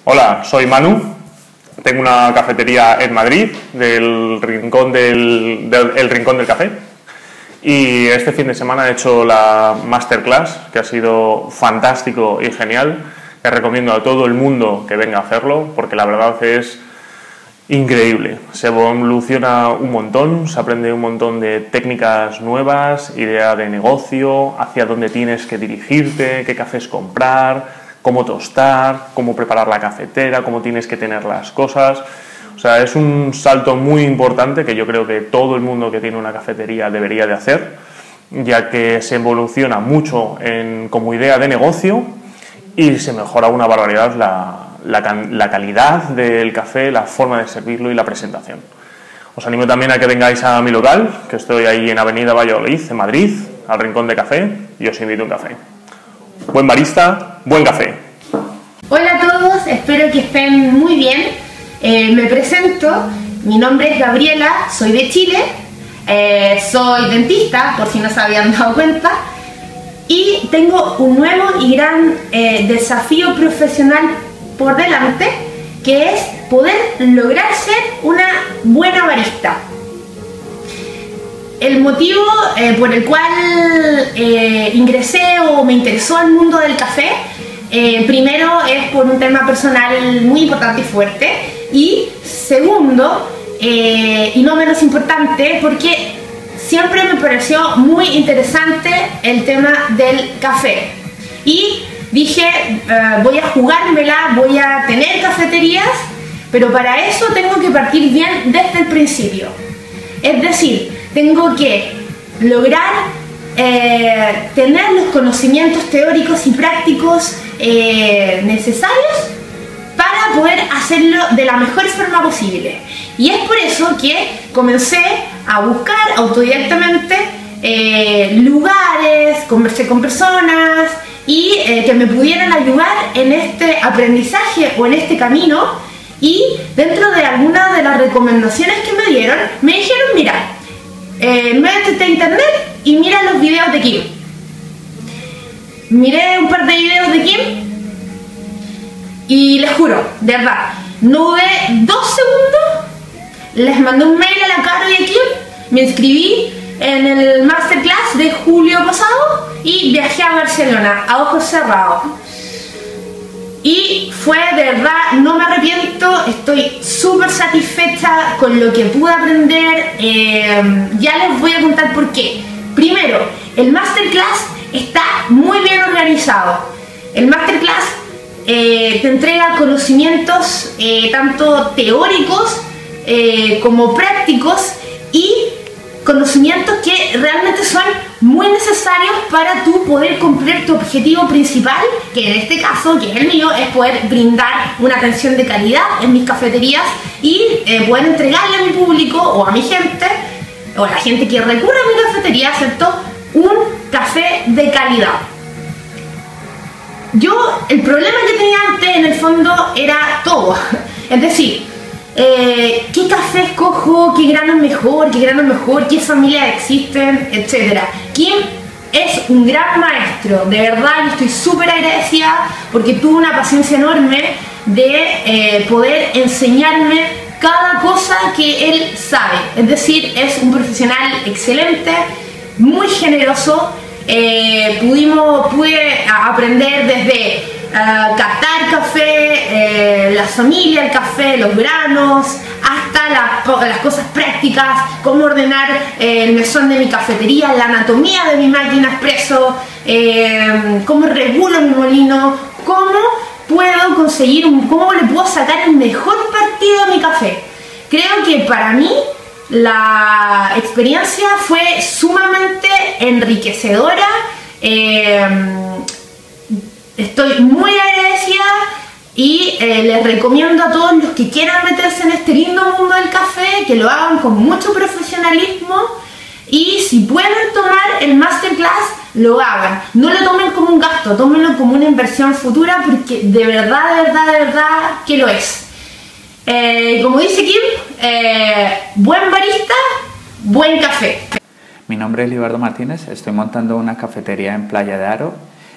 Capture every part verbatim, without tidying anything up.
Hola, soy Manu, tengo una cafetería en Madrid, del rincón del, del, el Rincón del Café, y este fin de semana he hecho la masterclass, que ha sido fantástico y genial. Les recomiendo a todo el mundo que venga a hacerlo, porque la verdad es increíble. Se evoluciona un montón, se aprende un montón de técnicas nuevas, idea de negocio, hacia dónde tienes que dirigirte, qué cafés comprar, cómo tostar, cómo preparar la cafetera, cómo tienes que tener las cosas. O sea, es un salto muy importante que yo creo que todo el mundo que tiene una cafetería debería de hacer, ya que se evoluciona mucho en, como idea de negocio, y se mejora una barbaridad la, la, la calidad del café, la forma de servirlo y la presentación. Os animo también a que vengáis a mi local, que estoy ahí en Avenida Valladolid, en Madrid, al Rincón de Café, y os invito a un café. Buen barista, buen café. Hola a todos, espero que estén muy bien. Eh, me presento, mi nombre es Gabriela, soy de Chile, eh, soy dentista, por si no se habían dado cuenta, y tengo un nuevo y gran eh, desafío profesional por delante, que es poder lograr ser una buena barista. El motivo eh, por el cual eh, ingresé o me interesó el mundo del café, eh, primero es por un tema personal muy importante y fuerte, y segundo, eh, y no menos importante, porque siempre me pareció muy interesante el tema del café. Y dije, eh, voy a jugármela, voy a tener cafeterías, pero para eso tengo que partir bien desde el principio. Es decir, tengo que lograr eh, tener los conocimientos teóricos y prácticos eh, necesarios para poder hacerlo de la mejor forma posible. Y es por eso que comencé a buscar autodidactamente eh, lugares, conversé con personas y eh, que me pudieran ayudar en este aprendizaje o en este camino. Y dentro de algunas de las recomendaciones que me dieron, me dijeron, mira, eh, métete a internet y mira los videos de Kim. Miré un par de videos de Kim y les juro, de verdad, no dudé dos segundos, les mandé un mail a la Caro y a Kim, me inscribí en el masterclass de julio pasado y viajé a Barcelona a ojos cerrados. Y fue de verdad, no me arrepiento, estoy súper satisfecha con lo que pude aprender. Eh, ya les voy a contar por qué. Primero, el masterclass está muy bien organizado. El masterclass eh, te entrega conocimientos eh, tanto teóricos eh, como prácticos, y conocimientos que realmente son muy necesarios para tú poder cumplir tu objetivo principal, que en este caso, que es el mío, es poder brindar una atención de calidad en mis cafeterías y eh, poder entregarle a mi público o a mi gente, o a la gente que recurre a mi cafetería, ¿cierto?, un café de calidad. Yo, el problema que tenía antes en el fondo era todo, es decir, Eh, qué café escojo, qué grano es mejor, qué grano es mejor, qué familias existen, etcétera. Kim es un gran maestro, de verdad, yo estoy súper agradecida porque tuvo una paciencia enorme de eh, poder enseñarme cada cosa que él sabe. Es decir, es un profesional excelente, muy generoso. Eh, pudimos, pude aprender desde Uh, catar café, eh, la familia, el café, los granos, hasta la, las cosas prácticas, cómo ordenar eh, el mesón de mi cafetería, la anatomía de mi máquina expreso, eh, cómo regulo mi molino, cómo puedo conseguir, un, cómo le puedo sacar el mejor partido a mi café. Creo que para mí la experiencia fue sumamente enriquecedora. eh, Estoy muy agradecida y eh, les recomiendo a todos los que quieran meterse en este lindo mundo del café que lo hagan con mucho profesionalismo, y si pueden tomar el masterclass, lo hagan. No lo tomen como un gasto, tómenlo como una inversión futura, porque de verdad, de verdad, de verdad que lo es. Eh, como dice Kim, eh, buen barista, buen café. Mi nombre es Libardo Martínez, estoy montando una cafetería en Playa de Aro.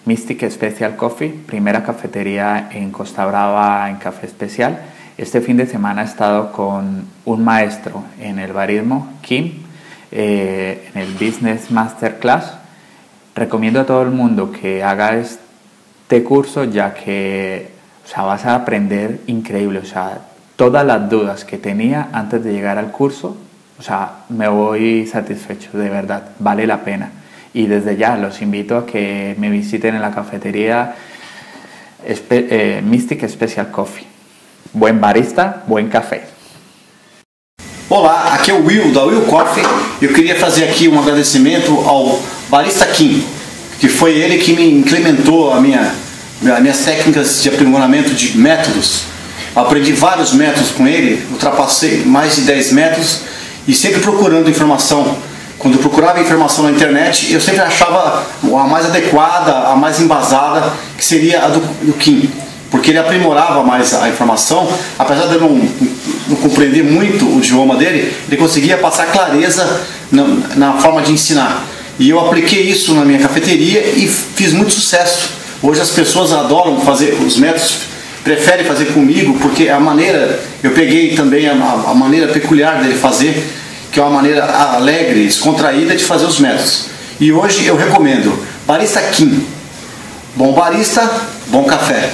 Mystic Special Coffee, primera cafetería en Costa Brava en café especial. Este fin de semana he estado con un maestro en el barismo, Kim, eh, en el Business Masterclass. Recomiendo a todo el mundo que haga este curso, ya que o sea, vas a aprender increíble. O sea, todas las dudas que tenía antes de llegar al curso, o sea, me voy satisfecho, de verdad, vale la pena. Y desde ya los invito a que me visiten en la cafetería Espe eh, Mystic Special Coffee. Buen barista, buen café. Olá, aqui é o Will, da Will Coffee. Eu queria fazer aqui um agradecimento ao barista Kim, que foi ele que me implementou a minha, as minhas técnicas de aprimoramento de métodos. Aprendi vários métodos com ele, ultrapassei mais de dez métodos e sempre procurando informação. Quando eu procurava informação na internet, eu sempre achava a mais adequada, a mais embasada, que seria a do, do Kim, porque ele aprimorava mais a informação. Apesar de eu não, não compreender muito o idioma dele, ele conseguia passar clareza na, na forma de ensinar. E eu apliquei isso na minha cafeteria e fiz muito sucesso. Hoje as pessoas adoram fazer os métodos, preferem fazer comigo, porque a maneira, eu peguei também a, a maneira peculiar dele fazer, que é uma maneira alegre, descontraída de fazer os métodos. E hoje eu recomendo Barista Kim. Bom barista, bom café.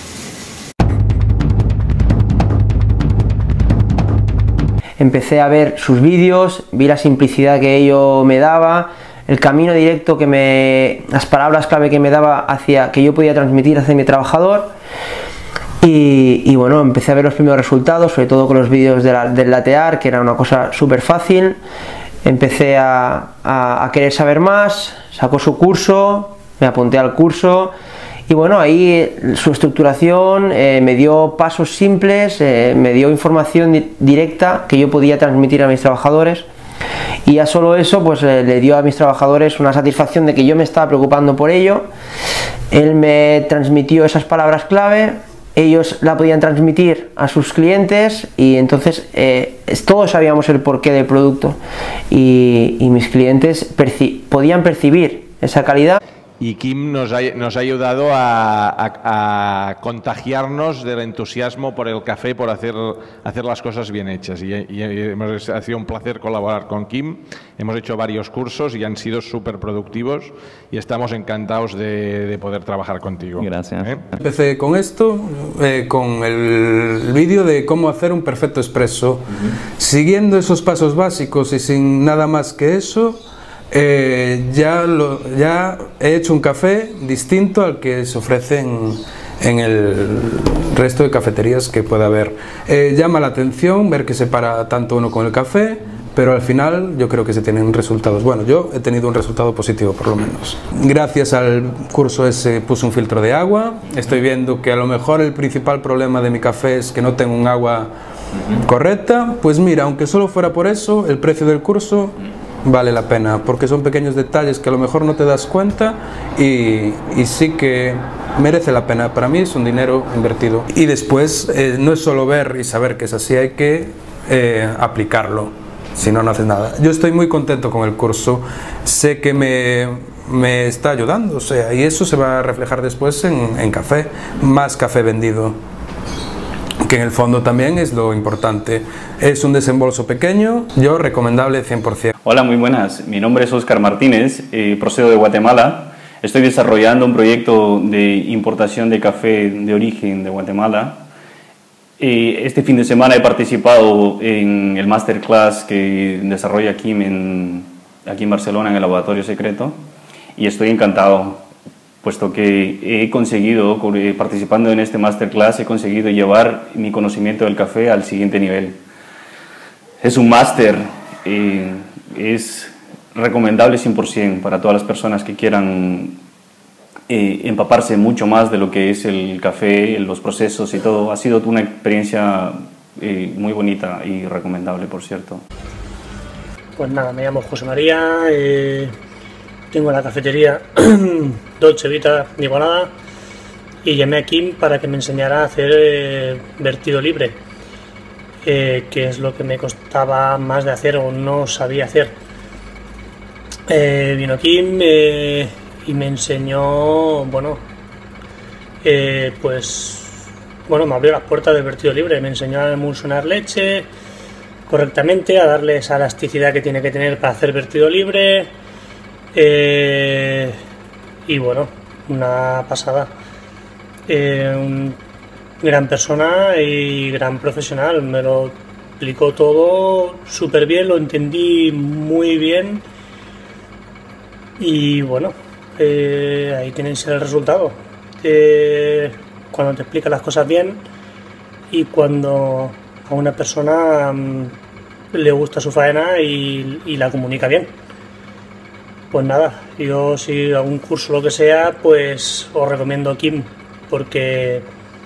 Empecé a ver sus vídeos, vi la simplicidad que ello me daba, el camino directo que me, las palabras clave que me daba hacia, que yo podía transmitir hacia mi trabajador. Y, y bueno, empecé a ver los primeros resultados, sobre todo con los vídeos de la, del latte art, que era una cosa súper fácil. Empecé a, a, a querer saber más, sacó su curso, me apunté al curso y bueno, ahí su estructuración eh, me dio pasos simples, eh, me dio información di directa que yo podía transmitir a mis trabajadores. Y ya solo eso pues eh, le dio a mis trabajadores una satisfacción de que yo me estaba preocupando por ello. Él me transmitió esas palabras clave, ellos la podían transmitir a sus clientes y entonces eh, todos sabíamos el porqué del producto y, y mis clientes perci podían percibir esa calidad. Y Kim nos ha, nos ha ayudado a, a, a contagiarnos del entusiasmo por el café, por hacer, hacer las cosas bien hechas. Y, y hemos, ha sido un placer colaborar con Kim. Hemos hecho varios cursos y han sido súper productivos y estamos encantados de, de poder trabajar contigo. Gracias. ¿Eh? Empecé con esto, eh, con el vídeo de cómo hacer un perfecto espresso. Uh-huh. Siguiendo esos pasos básicos y sin nada más que eso, Eh, ya, lo, ya he hecho un café distinto al que se ofrece en, en el resto de cafeterías que pueda haber. Eh, llama la atención ver que se para tanto uno con el café, pero al final yo creo que se tienen resultados. Bueno, yo he tenido un resultado positivo por lo menos. Gracias al curso ese puse un filtro de agua. Estoy viendo que a lo mejor el principal problema de mi café es que no tengo un agua correcta. Pues mira, aunque solo fuera por eso, el precio del curso vale la pena, porque son pequeños detalles que a lo mejor no te das cuenta y, y sí que merece la pena. Para mí es un dinero invertido. Y después eh, no es solo ver y saber que es así, hay que eh, aplicarlo, si no, no haces nada. Yo estoy muy contento con el curso, sé que me, me está ayudando, o sea, y eso se va a reflejar después en, en café, más café vendido, que en el fondo también es lo importante. Es un desembolso pequeño, yo recomendable cien por cien. Hola, muy buenas. Mi nombre es Oscar Martínez, eh, procedo de Guatemala. Estoy desarrollando un proyecto de importación de café de origen de Guatemala. Eh, este fin de semana he participado en el masterclass que desarrolla Kim en, aquí en Barcelona, en el Laboratorio Secreto, y estoy encantado, puesto que he conseguido, participando en este masterclass, he conseguido llevar mi conocimiento del café al siguiente nivel. Es un máster, eh, es recomendable cien por cien para todas las personas que quieran eh, empaparse mucho más de lo que es el café, los procesos y todo. Ha sido una experiencia eh, muy bonita y recomendable, por cierto. Pues nada, me llamo José María, eh, tengo la cafetería Dolce Vita de Igualada y llamé a Kim para que me enseñara a hacer eh, vertido libre, eh, que es lo que me costaba más de hacer o no sabía hacer. Eh, vino Kim eh, y me enseñó, bueno, eh, pues, bueno, me abrió las puertas del vertido libre, me enseñó a emulsionar leche correctamente, a darle esa elasticidad que tiene que tener para hacer vertido libre, eh, y bueno, una pasada. Eh, un gran persona y gran profesional, me lo explicó todo súper bien, lo entendí muy bien y bueno, eh, ahí tenéis el resultado. Eh, cuando te explica las cosas bien y cuando a una persona um, le gusta su faena y, y la comunica bien. Pues nada, yo si hago un curso o lo que sea, pues os recomiendo Kim, porque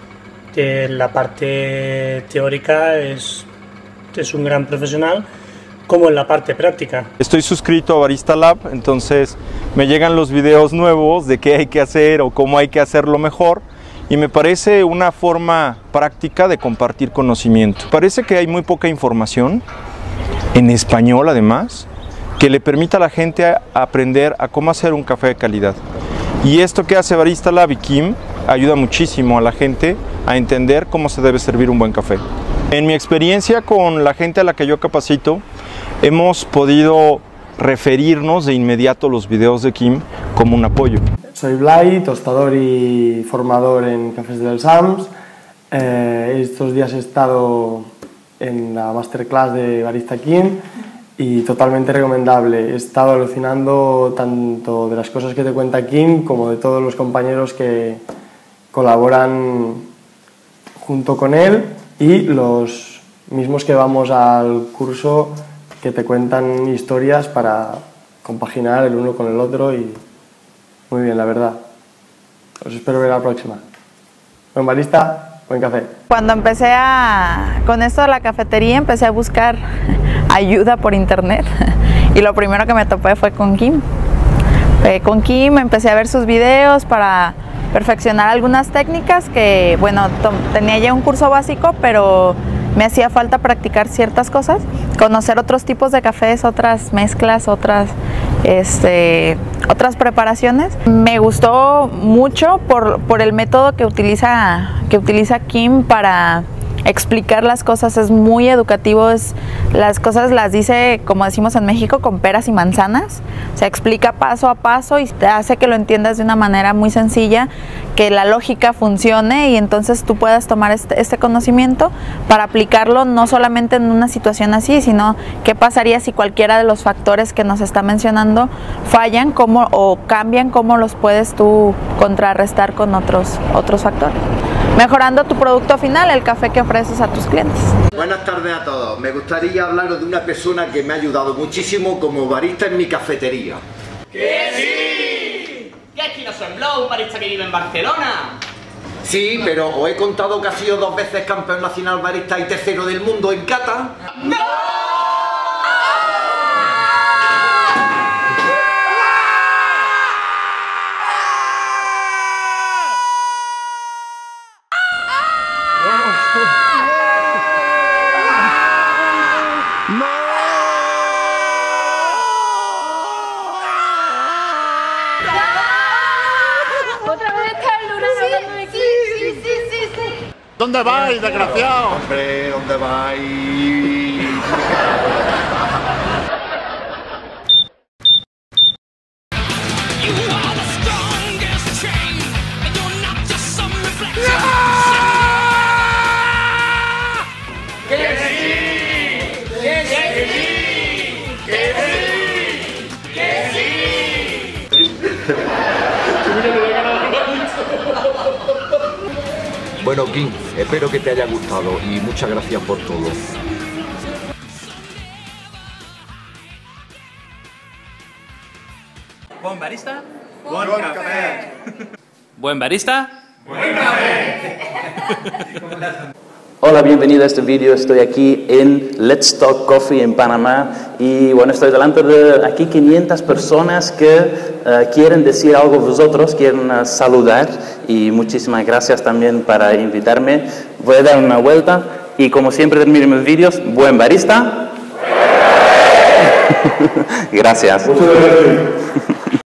eh, la parte teórica es, es un gran profesional, como en la parte práctica. Estoy suscrito a Barista Lab, entonces me llegan los videos nuevos de qué hay que hacer o cómo hay que hacerlo mejor, y me parece una forma práctica de compartir conocimiento. Parece que hay muy poca información, en español además, que le permita a la gente a aprender a cómo hacer un café de calidad. Y esto que hace Barista Lab y Kim ayuda muchísimo a la gente a entender cómo se debe servir un buen café. En mi experiencia con la gente a la que yo capacito, hemos podido referirnos de inmediato los videos de Kim como un apoyo. Soy Blay, tostador y formador en Cafés del Sams. Eh, estos días he estado en la masterclass de Barista Kim y totalmente recomendable. He estado alucinando tanto de las cosas que te cuenta Kim como de todos los compañeros que colaboran junto con él y los mismos que vamos al curso que te cuentan historias para compaginar el uno con el otro y muy bien, la verdad. Os espero ver la próxima. Buen barista, buen café. Cuando empecé a, con esto de la cafetería, empecé a buscar ayuda por internet y lo primero que me topé fue con Kim. Eh, con Kim empecé a ver sus videos para perfeccionar algunas técnicas que, bueno, tenía ya un curso básico, pero me hacía falta practicar ciertas cosas, conocer otros tipos de cafés, otras mezclas, otras, este, otras preparaciones. Me gustó mucho por, por el método que utiliza, que utiliza Kim para explicar las cosas. Es muy educativo, es, las cosas las dice, como decimos en México, con peras y manzanas. O sea, explica paso a paso y te hace que lo entiendas de una manera muy sencilla, que la lógica funcione y entonces tú puedas tomar este, este conocimiento para aplicarlo no solamente en una situación así, sino qué pasaría si cualquiera de los factores que nos está mencionando fallan, cómo, o cambian, cómo los puedes tú contrarrestar con otros, otros factores, mejorando tu producto final, el café que ofreces a tus clientes. Buenas tardes a todos. Me gustaría hablaros de una persona que me ha ayudado muchísimo como barista en mi cafetería. ¡Que sí! ¿Qué es que no soy Blau, un barista que vive en Barcelona? Sí, pero os he contado que ha sido dos veces campeón nacional barista y tercero del mundo en cata. ¡No! ¿Dónde vais, desgraciado? Hombre, ¿dónde vais? ¡Que sí! ¡Que sí! ¡Que sí! ¡Que sí! Bueno, Kim, espero que te haya gustado y muchas gracias por todo. Buen barista. Buen café. Buen barista. Buen café. Hola, bienvenido a este vídeo. Estoy aquí en Let's Talk Coffee en Panamá y bueno, estoy delante de aquí quinientas personas que uh, quieren decir algo a vosotros, quieren uh, saludar y muchísimas gracias también para invitarme. Voy a dar una vuelta y como siempre termino mis vídeos, buen barista. Gracias. Muchas gracias.